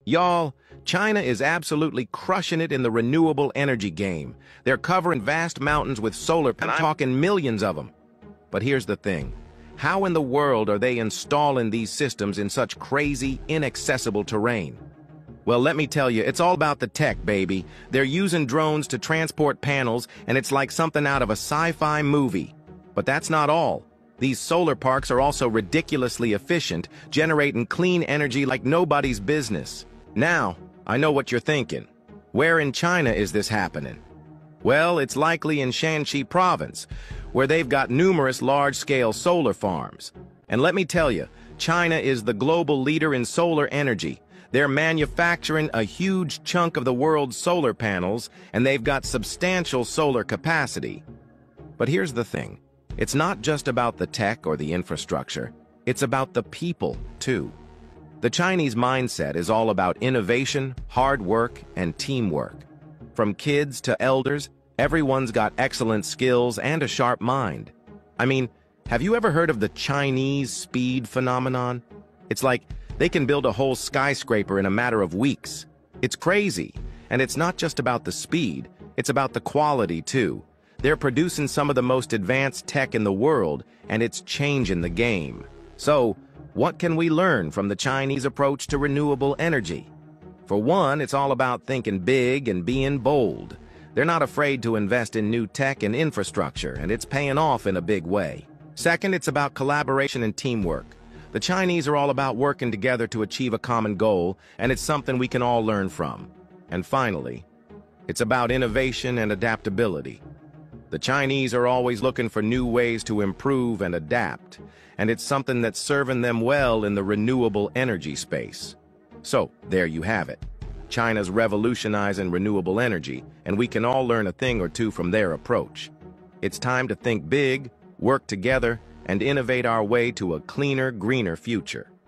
Y'all, China is absolutely crushing it in the renewable energy game. They're covering vast mountains with solar panels. I'm talking millions of them. But here's the thing. How in the world are they installing these systems in such crazy, inaccessible terrain? Well, let me tell you, it's all about the tech, baby. They're using drones to transport panels, and it's like something out of a sci-fi movie. But that's not all. These solar parks are also ridiculously efficient, generating clean energy like nobody's business. Now, I know what you're thinking. Where in China is this happening? Well, it's likely in Shanxi province, where they've got numerous large-scale solar farms. And let me tell you, China is the global leader in solar energy. They're manufacturing a huge chunk of the world's solar panels, and they've got substantial solar capacity. But here's the thing. It's not just about the tech or the infrastructure. It's about the people, too. The Chinese mindset is all about innovation, hard work, and teamwork. From kids to elders, everyone's got excellent skills and a sharp mind. I mean, have you ever heard of the Chinese speed phenomenon? It's like they can build a whole skyscraper in a matter of weeks. It's crazy. And it's not just about the speed, it's about the quality, too. They're producing some of the most advanced tech in the world, and it's changing the game. So, what can we learn from the Chinese approach to renewable energy? For one, it's all about thinking big and being bold. They're not afraid to invest in new tech and infrastructure, and it's paying off in a big way. Second, it's about collaboration and teamwork. The Chinese are all about working together to achieve a common goal, and it's something we can all learn from. And finally, it's about innovation and adaptability. The Chinese are always looking for new ways to improve and adapt, and it's something that's serving them well in the renewable energy space. So, there you have it. China's revolutionizing renewable energy, and we can all learn a thing or two from their approach. It's time to think big, work together, and innovate our way to a cleaner, greener future.